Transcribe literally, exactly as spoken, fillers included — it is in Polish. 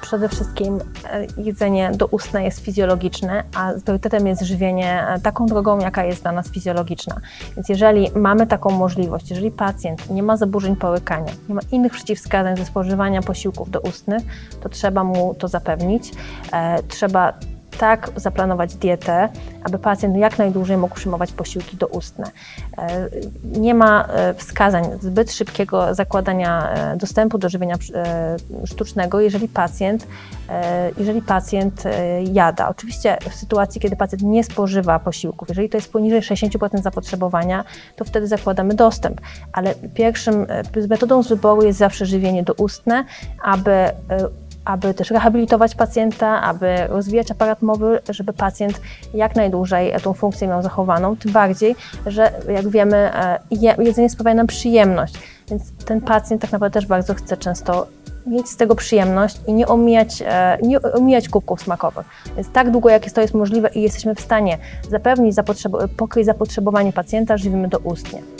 przede wszystkim jedzenie doustne jest fizjologiczne, a priorytetem jest żywienie taką drogą, jaka jest dla nas fizjologiczna. Więc jeżeli mamy taką możliwość, jeżeli pacjent nie ma zaburzeń połykania, nie ma innych przeciwwskazań ze spożywania posiłków doustnych, to trzeba mu to zapewnić. Trzeba tak zaplanować dietę, aby pacjent jak najdłużej mógł przyjmować posiłki doustne. Nie ma wskazań zbyt szybkiego zakładania dostępu do żywienia sztucznego, jeżeli pacjent, jeżeli pacjent jada. Oczywiście w sytuacji, kiedy pacjent nie spożywa posiłków, jeżeli to jest poniżej sześćdziesiąt procent zapotrzebowania, to wtedy zakładamy dostęp. Ale pierwszym metodą z wyboru jest zawsze żywienie doustne, aby aby też rehabilitować pacjenta, aby rozwijać aparat mowy, żeby pacjent jak najdłużej tą funkcję miał zachowaną, tym bardziej, że jak wiemy, jedzenie sprawia nam przyjemność, więc ten pacjent tak naprawdę też bardzo chce często mieć z tego przyjemność i nie omijać, nie omijać kubków smakowych. Więc tak długo, jak to jest możliwe i jesteśmy w stanie zapewnić zapotrzeb- pokryć zapotrzebowanie pacjenta, żywimy doustnie.